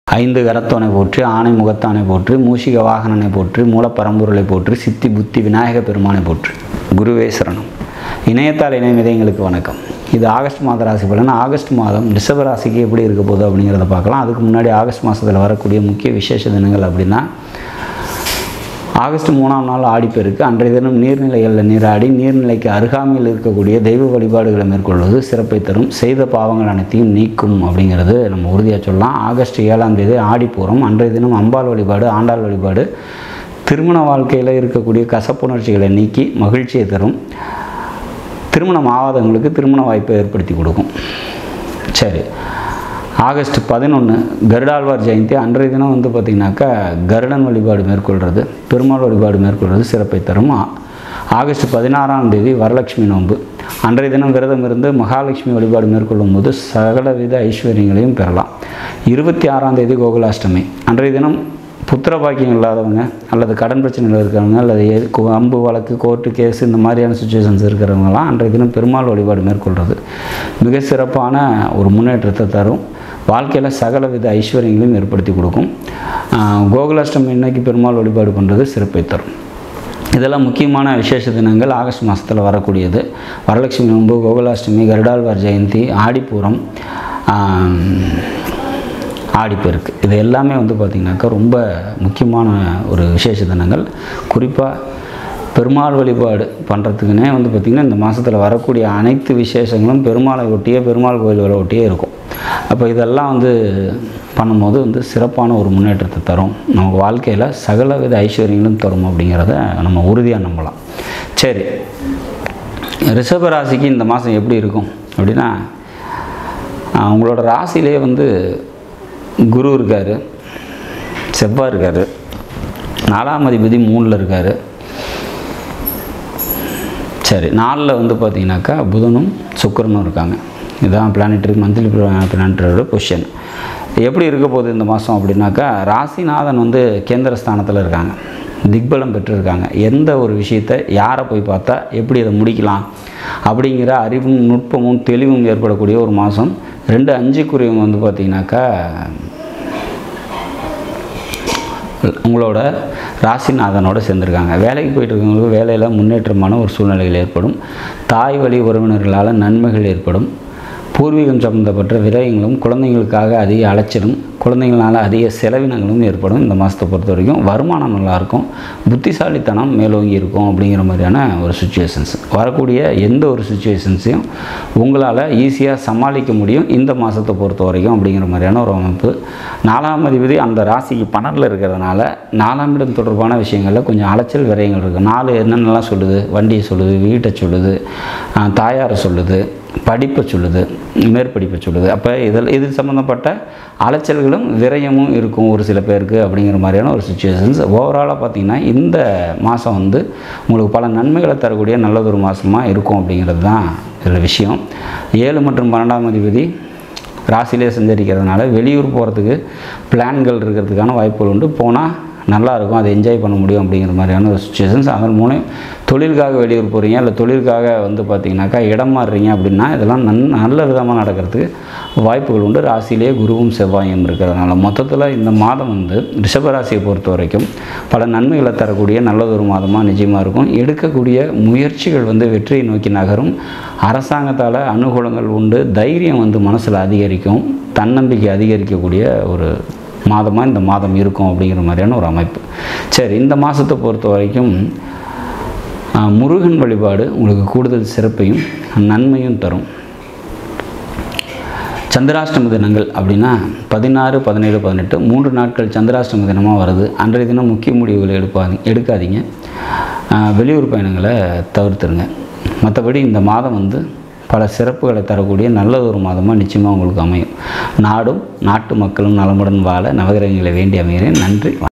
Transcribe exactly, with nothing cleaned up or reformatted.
ஐந்து கரத்தோனை போற்றி, ஆணை முகத்தானை போற்றி, மூஷிக வாகனனை போற்றி, மூலப்பரம்பொருளை போற்றி, சித்தி புத்தி விநாயக பெருமானை போற்றி. குருவே சரணம். இணையத்தால் இணையம் இதயங்களுக்கு வணக்கம். இது ஆகஸ்ட் மாத ராசி பலன். ஆகஸ்ட் மாதம் ரிஷப ராசிக்கு எப்படி இருக்க போகுது அப்படிங்கிறத பார்க்கலாம். அதுக்கு முன்னாடி ஆகஸ்ட் மாதத்தில் வரக்கூடிய முக்கிய விசேஷ தினங்கள் அப்படின்னா, ஆகஸ்ட் மூணாம் நாள் ஆடிப்பெருக்கு. அன்றைய தினம் நீர்நிலைகளில் நீராடி நீர்நிலைக்கு அருகாமையில் இருக்கக்கூடிய தெய்வ வழிபாடுகளை மேற்கொள்வது சிறப்பை தரும், செய்த பாவங்கள் அனைத்தையும் நீக்கும் அப்படிங்கிறது நம்ம உறுதியாக சொல்லலாம். ஆகஸ்ட் ஏழாம் தேதி ஆடிப்பூரம். அன்றைய தினம் அம்பாள் வழிபாடு, ஆண்டாள் வழிபாடு திருமண வாழ்க்கையில் இருக்கக்கூடிய கசப்புணர்ச்சிகளை நீக்கி மகிழ்ச்சியை தரும். திருமணம் ஆகாதவங்களுக்கு திருமண வாய்ப்பை ஏற்படுத்தி கொடுக்கும். சரி, ஆகஸ்ட் பதினொன்று கருடாழ்வார் ஜெயந்தி. அன்றைய தினம் வந்து பார்த்திங்கனாக்கா கருடன் வழிபாடு மேற்கொள்கிறது, பெருமாள் வழிபாடு மேற்கொள்வது சிறப்பை தரும். ஆகஸ்ட் பதினாறாம் தேதி வரலட்சுமி நோன்பு. அன்றைய தினம் விரதம் இருந்து மகாலட்சுமி வழிபாடு மேற்கொள்ளும் போது சகலவித ஐஸ்வர்யங்களையும் பெறலாம். இருபத்தி ஆறாம் தேதி கோகுலாஷ்டமி. அன்றைய தினம் புத்திர பாக்கியம் இல்லாதவங்க அல்லது கடன் பிரச்சனைகள் இருக்கிறவங்க அல்லது அம்பு வழக்கு கோர்ட்டு கேஸு இந்த மாதிரியான சுச்சுவேஷன்ஸ் இருக்கிறவங்கலாம் அன்றைய தினம் பெருமாள் வழிபாடு மேற்கொள்கிறது மிக சிறப்பான ஒரு முன்னேற்றத்தை தரும். வாழ்க்கையில் சகலவித ஐஸ்வர்யங்களையும் ஏற்படுத்தி கொடுக்கும். கோகுலாஷ்டமி இன்னைக்கு பெருமாள் வழிபாடு பண்ணுறது சிறப்பை தரும். இதெல்லாம் முக்கியமான விசேஷ தினங்கள் ஆகஸ்ட் மாதத்தில் வரக்கூடியது. வரலட்சுமி நோன்பு, கோகுலாஷ்டமி, கருடாழ்வார் ஜெயந்தி, ஆடிப்பூரம், ஆடிப்பெருக்கு. இது எல்லாமே வந்து பார்த்திங்கனாக்கா ரொம்ப முக்கியமான ஒரு விசேஷ தினங்கள். குறிப்பாக பெருமாள் வழிபாடு பண்ணுறதுக்குன்னே வந்து பார்த்திங்கன்னா இந்த மாதத்தில் வரக்கூடிய அனைத்து விசேஷங்களும் பெருமாளை ஒட்டியே, பெருமாள் கோயில்களை ஒட்டியே இருக்கும். அப்போ இதெல்லாம் வந்து பண்ணும்போது வந்து சிறப்பான ஒரு முன்னேற்றத்தை தரும். நமக்கு வாழ்க்கையில் சகலவித ஐஸ்வர்யங்களும் தரும் அப்படிங்கிறத நம்ம உறுதியாக நம்பலாம். சரி, ரிஷப ராசிக்கு இந்த மாதம் எப்படி இருக்கும் அப்படின்னா, அவங்களோட ராசியிலே வந்து குரு இருக்கார், செவ்வாய் இருக்கார், நாலாம் அதிபதி மூணில் இருக்கார். சரி, நாலில் வந்து பார்த்திங்கனாக்கா புதனும் சுக்கிரனும் இருக்காங்க. இதுதான் பிளானட்டரி மந்த்லி பிளானட்டரியோட பொசிஷன். எப்படி இருக்க போகுது இந்த மாதம் அப்படின்னாக்கா, ராசிநாதன் வந்து கேந்திர ஸ்தானத்தில் இருக்காங்க, திக்பலம் பெற்றிருக்காங்க. எந்த ஒரு விஷயத்தை யாரை போய் பார்த்தா எப்படி அதை முடிக்கலாம் அப்படிங்கிற அறிவும் நுட்பமும் தெளிவும் ஏற்படக்கூடிய ஒரு மாதம். ரெண்டு அஞ்சுக்குரியவங்க வந்து பார்த்திங்கனாக்கா உங்களோட ராசிநாதனோடு சேர்ந்துருக்காங்க. வேலைக்கு போயிட்டு இருக்கவங்களுக்கு வேலையில் முன்னேற்றமான ஒரு சூழ்நிலைகள் ஏற்படும். தாய் வழி உறவினர்களால் நன்மைகள் ஏற்படும். பூர்வீகம் சம்பந்தப்பட்ட விரயங்களும், குழந்தைங்களுக்காக அதிக அலைச்சலும், குழந்தைங்களால் அதிக செலவினங்களும் ஏற்படும். இந்த மாதத்தை பொறுத்த வரைக்கும் வருமானம் நல்லாயிருக்கும், புத்திசாலித்தனம் மேலோங்கி இருக்கும் அப்படிங்கிற மாதிரியான ஒரு சுச்சுவேஷன்ஸ். வரக்கூடிய எந்த ஒரு சுச்சுவேஷன்ஸையும் உங்களால் ஈஸியாக சமாளிக்க முடியும் இந்த மாதத்தை பொறுத்த வரைக்கும் அப்படிங்கிற மாதிரியான ஒரு அமைப்பு. நாலாம் அதிபதி அந்த ராசிக்கு பன்னெண்டில் இருக்கிறதுனால நாலாம் இடம் தொடர்பான விஷயங்களில் கொஞ்சம் அலைச்சல் விரயங்கள் இருக்குது. நாலு என்னென்னலாம் சொல்லுது, வண்டியை சொல்லுது, வீட்டை சொல்லுது, தாயாரை சொல்லுது, படிப்பை சொல்லுது, மேற்படிப்பை சொல்லுது. அப்போ இதில் இது சம்மந்தப்பட்ட அலைச்சல்களும் விரயமும் இருக்கும் ஒரு சில பேருக்கு அப்படிங்கிற மாதிரியான ஒரு சுச்சுவேஷன்ஸ். ஓவராலாக பார்த்திங்கன்னா இந்த மாதம் வந்து உங்களுக்கு பல நன்மைகளை தரக்கூடிய நல்லதொரு மாதமாக இருக்கும் அப்படிங்கிறது தான் இதில் விஷயம். ஏழு மற்றும் பன்னெண்டாம் அதிபதி ராசியிலே சஞ்சரிக்கிறதுனால வெளியூர் போகிறதுக்கு பிளான்கள் இருக்கிறதுக்கான வாய்ப்புகள் உண்டு. போனால் நல்லாயிருக்கும், அதை என்ஜாய் பண்ண முடியும் அப்படிங்கிற மாதிரியான ஒரு சுச்சுவேஷன்ஸ். அதன் மூலம் தொழிலுக்காக வெளியூர் போகிறீங்க இல்லை தொழிலுக்காக வந்து பார்த்திங்கனாக்கா இடம் மாறுறீங்க அப்படின்னா இதெல்லாம் நன் நல்ல விதமாக நடக்கிறதுக்கு வாய்ப்புகள் உண்டு. ராசியிலே குருவும் செவ்வாயும் இருக்கிறதுனால மொத்தத்தில் இந்த மாதம் வந்து ரிஷபராசியை பொறுத்த வரைக்கும் பல நன்மைகளை தரக்கூடிய நல்லதொரு மாதமாக நிச்சயமாக இருக்கும். எடுக்கக்கூடிய முயற்சிகள் வந்து வெற்றியை நோக்கி நகரும். அரசாங்கத்தால் அனுகூலங்கள் உண்டு. தைரியம் வந்து மனசில் அதிகரிக்கும். தன்னம்பிக்கை அதிகரிக்கக்கூடிய ஒரு மாதமாக இந்த மாதம் இருக்கும் அப்படிங்கிற மாதிரியான ஒரு அமைப்பு. சரி, இந்த மாதத்தை பொறுத்த வரைக்கும் முருகன் வழிபாடு உங்களுக்கு கூடுதல் சிறப்பையும் நன்மையும் தரும். சந்திராஷ்டம தினங்கள் அப்படின்னா பதினாறு பதினேழு பதினெட்டு மூன்று நாட்கள் சந்திராஷ்டம தினமாக வருது. அன்றைய தினம் முக்கிய முடிவுகளை எடுப்பாங்க எடுக்காதீங்க. வெளியூர் பயணங்களை தவிர்த்துருங்க. மற்றபடி இந்த மாதம் வந்து பல சிறப்புகளை தரக்கூடிய நல்லதொரு மாதமாக நிச்சயமாக உங்களுக்கு அமையும். நாடும் நாட்டு மக்களும் நலமுடன் வாழ நவகிரகங்களை வேண்டி அமைகிறேன். நன்றி.